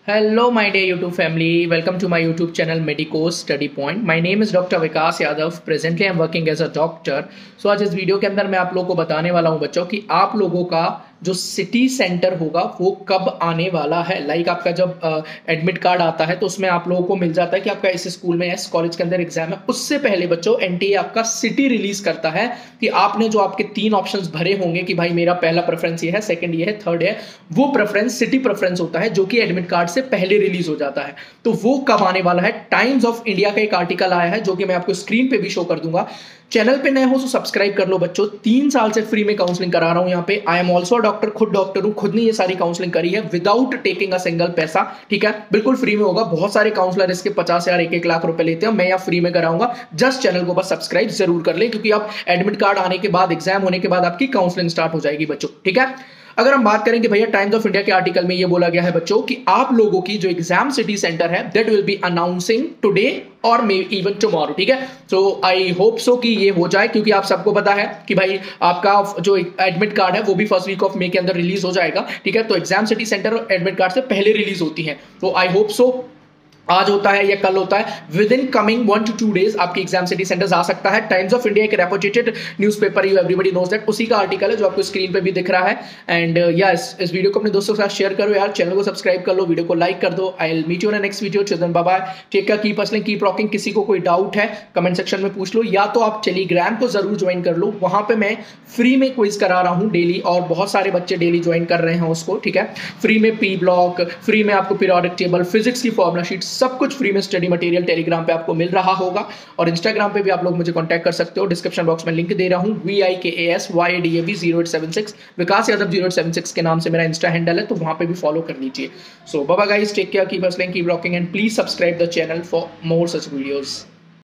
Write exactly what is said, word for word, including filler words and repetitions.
Hello, my dear YouTube family. Welcome to my YouTube channel Medico's Study Point. My name is Doctor Vikas Yadav. Presently, I am working as a doctor. So आज इस video के अंदर मैं आप लोगों को बताने वाला हूं बच्चों कि आप लोगों का जो सिटी सेंटर होगा वो कब आने वाला है। लाइक आपका जब एडमिट कार्ड आता है तो उसमें आप लोगों को मिल जाता है कि आपका इस स्कूल में इस कॉलेज के अंदर एग्जाम है। उससे पहले बच्चों एनटीए आपका सिटी रिलीज करता है कि आपने जो आपके तीन ऑप्शंस भरे होंगे कि भाई मेरा पहला प्रेफरेंस ये है, सेकंड ये है, थर्ड है, वो प्रेफरेंस सिटी प्रेफरेंस होता है जो कि एडमिट कार्ड से पहले रिलीज हो जाता है। तो वो कब आने वाला है? टाइम्स ऑफ इंडिया का एक आर्टिकल आया है जो कि मैं आपको स्क्रीन पे भी शो कर दूंगा। चैनल पे नए हो तो सब्सक्राइब कर लो बच्चों। तीन साल से फ्री में काउंसलिंग करा रहा हूं यहाँ पे। आई एम ऑल्सो डॉक्टर, खुद डॉक्टर हूं, खुद ने ये सारी काउंसलिंग करी है विदाउट टेकिंग अ सिंगल पैसा। ठीक है, बिल्कुल फ्री में होगा। बहुत सारे काउंसलर इसके पचास हजार एक एक लाख रुपए लेते हैं, मैं यहाँ फ्री में कराऊंगा। जस्ट चैनल को बस सब्सक्राइब जरूर कर ले, क्योंकि आप एडमिट कार्ड आने के बाद, एग्जाम होने के बाद आपकी काउंसलिंग स्टार्ट हो जाएगी बच्चों। ठीक है, अगर हम बात करेंगे भैया, टाइम्स ऑफ इंडिया के आर्टिकल में ये बोला गया है बच्चों कि आप लोगों की जो एग्जाम सिटी सेंटर है that will be announcing today और मे इवन टुमारो। ठीक है, सो आई होप सो कि ये हो जाए, क्योंकि आप सबको पता है कि भाई आपका जो एडमिट कार्ड है वो भी फर्स्ट वीक ऑफ मे के अंदर रिलीज हो जाएगा। ठीक है, तो एग्जाम सिटी सेंटर और एडमिट कार्ड से पहले रिलीज होती है। तो आई होप सो आज होता है या कल होता है, within coming one to two days आपकी एग्जाम सिटी सेंटर्स आ सकता है। टाइम्स ऑफ इंडिया एक reputed newspaper, you everybody knows that, उसी का आर्टिकल है जो आपको स्क्रीन पे भी दिख रहा है। एंड यस, इस वीडियो को अपने दोस्तों के साथ शेयर करो यार, चैनल को सब्सक्राइब कर लो, वीडियो को लाइक कर दो। I will meet you in next video. Children bye bye, take care, keep hustling, keep rocking. किसी को कोई डाउट है कमेंट सेक्शन में पूछ लो, या तो आप टेलीग्राम को जरूर ज्वाइन कर लो। वहां पे मैं फ्री में क्विज करा रहा हूँ डेली, और बहुत सारे बच्चे डेली ज्वाइन कर रहे हैं उसको। ठीक है, फ्री में पी ब्लॉक, फ्री में आपको पीरियोडिक टेबल, फिजिक्स की फॉर्मुला शीट, सब कुछ फ्री में स्टडी मटेरियल टेलीग्राम पे आपको मिल रहा होगा। और इंस्टाग्राम पे भी आप लोग मुझे कांटेक्ट कर सकते हो, डिस्क्रिप्शन बॉक्स में लिंक दे रहा हूं। V I K A S Y D A V zero eight seven six, Vikas Yadav zero eight seven six के नाम से मेरा इंस्टा हैंडल है, तो वहां पे भी फॉलो कर लीजिए। So bye bye guys, take care, keep hustling, keep rocking, and please subscribe the channel for more such videos.